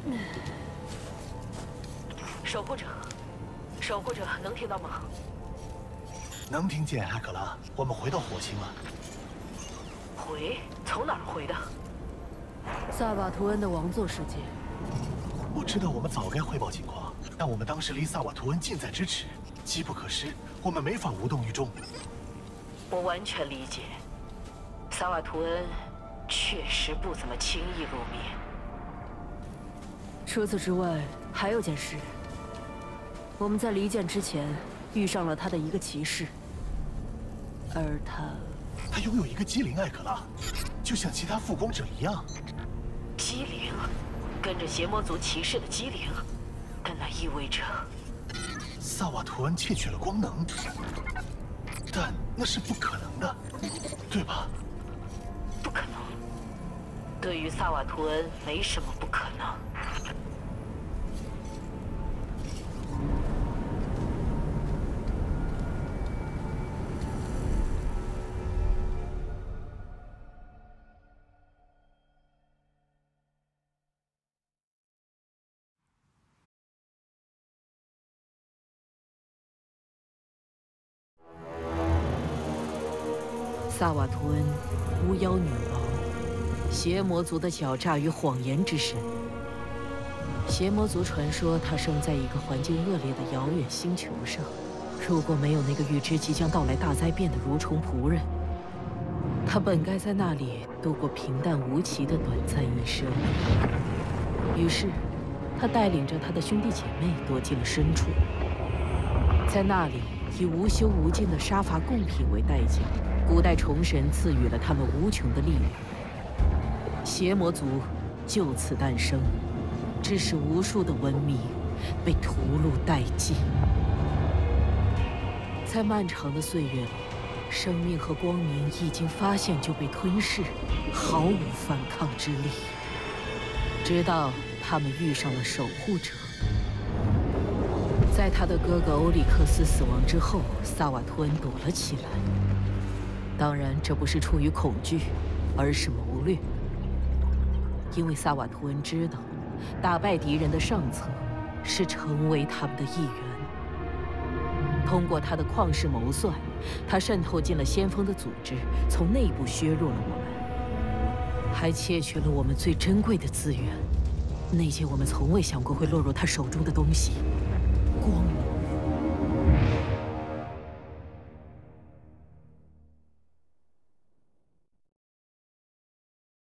守护者，守护者，能听到吗？ 能听见，艾克拉。我们回到火星了。 回？从哪儿回的？ 萨瓦图恩的王座世界。 我知道我们早该汇报情况，但我们当时离萨瓦图恩近在咫尺，机不可失，我们没法无动于衷。 我完全理解，萨瓦图恩确实不怎么轻易露面。 除此之外，还有件事。我们在离间之前遇上了他的一个骑士，而他拥有一个机灵，艾克拉，就像其他复光者一样。 机灵，跟着邪魔族骑士的机灵，那意味着萨瓦图恩窃取了光能，但那是不可能的，对吧？ 不可能。对于萨瓦图恩，没什么不可能。 萨瓦图恩，巫妖女王，邪魔族的狡诈与谎言之神。邪魔族传说他生在一个环境恶劣的遥远星球上，如果没有那个预知即将到来大灾变的蠕虫仆人，他本该在那里度过平淡无奇的短暂一生。于是，他带领着他的兄弟姐妹躲进了深处，在那里以无休无尽的杀伐贡品为代价。古代虫神赐予了他们无穷的力量，邪魔族就此诞生，致使无数的文明被屠戮殆尽。在漫长的岁月里，生命和光明一经发现就被吞噬，毫无反抗之力。直到他们遇上了守护者。在他的哥哥欧里克斯死亡之后，萨瓦图恩躲了起来。当然，这不是出于恐惧，而是谋略。因为萨瓦图恩知道，打败敌人的上策是成为他们的一员。通过他的旷世谋算，他渗透进了先锋的组织，从内部削弱了我们，还窃取了我们最珍贵的资源，那件我们从未想过会落入他手中的东西——光明。